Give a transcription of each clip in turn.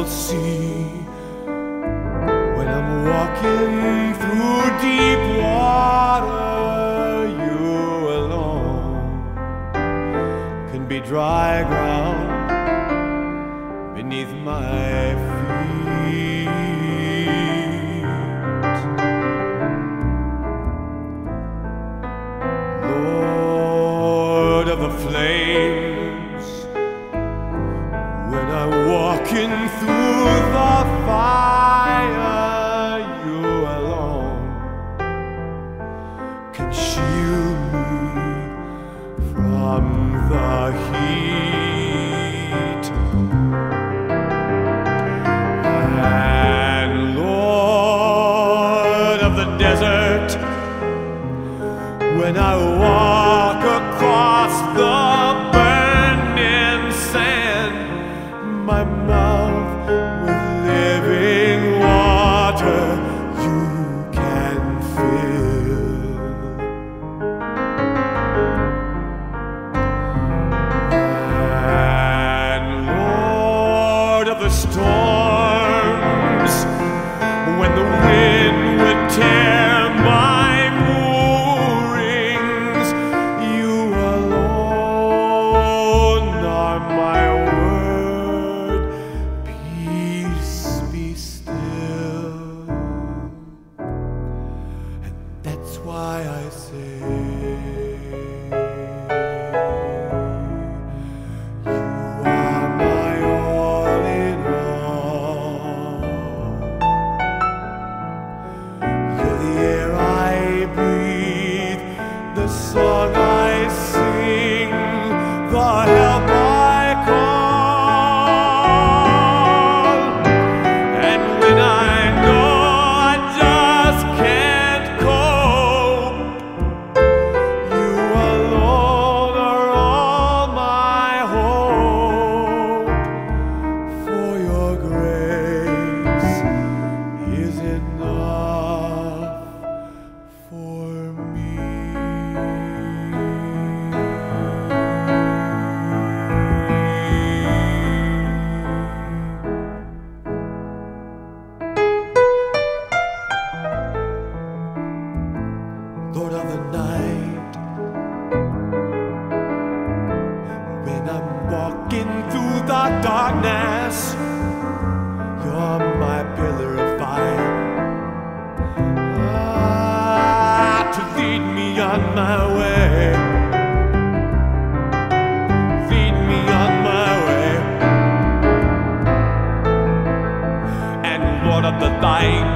see. When I'm walking through deep water, you alone can be dry ground beneath my feet. Lord of the flames, when I'm walking through the fire, you alone can shield me from the heat. And Lord of the desert, when I walk across the burning sand, my mouth with living water you can fill. And Lord of the storms, when the wind would tear my moorings, you alone are my word. Peace be still. And that's why I say, you are my all in all. You're the air I breathe, the song I sing, the help I call. And when I know I just can't cope, you alone are all my hope. For your grace is enough for me. Lord of the night, when I'm walking through the darkness, you're my pillar of fire, to lead me on my way, lead me on my way. And Lord of the light,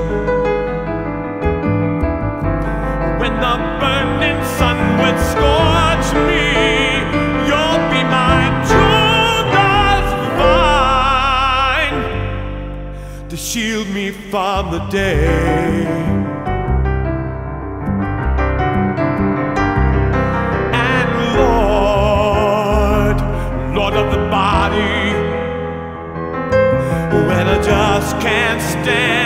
when the burning sun would scorch me, you'll be my Judas vine to shield me from the day. And Lord of the body, when I just can't stand